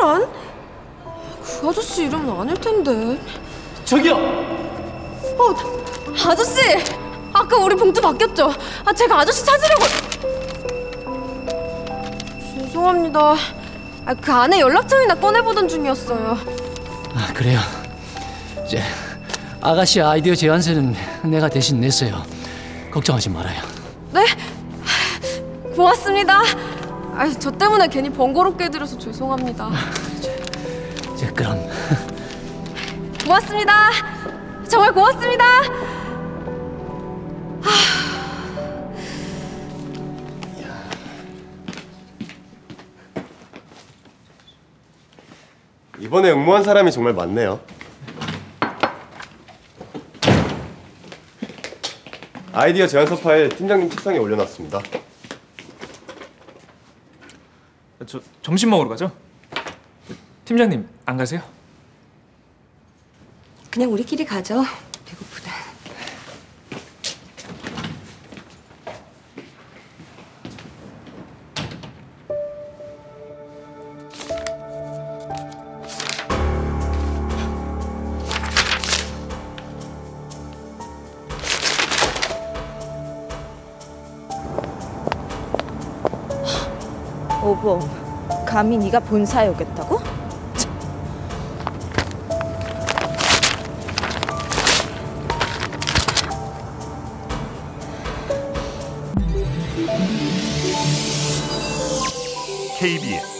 최혜란? 그 아저씨 이름은 아닐 텐데. 저기요! 아저씨! 아까 우리 봉투 바뀌었죠? 제가 아저씨 찾으려고... 죄송합니다. 그 안에 연락처이나 꺼내보던 중이었어요. 그래요. 이제 아가씨 아이디어 제안서는 내가 대신 냈어요. 걱정하지 말아요. 네? 고맙습니다. 저 때문에 괜히 번거롭게 해드려서 죄송합니다. 이제 그럼. 고맙습니다. 정말 고맙습니다. 이번에 응모한 사람이 정말 많네요. 아이디어 제안서 파일 팀장님 책상에 올려놨습니다. 저 점심 먹으러 가죠? 팀장님 안 가세요? 그냥 우리끼리 가죠. 배고프다. 오보, 감히 네가 본사에 오겠다고? KBS